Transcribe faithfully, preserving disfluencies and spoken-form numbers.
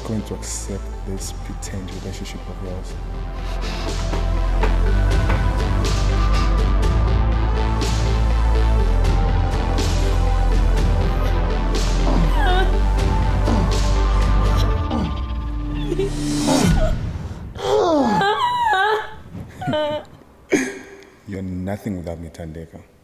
going to accept this pretend relationship of yours. You're nothing without me, Tandeka.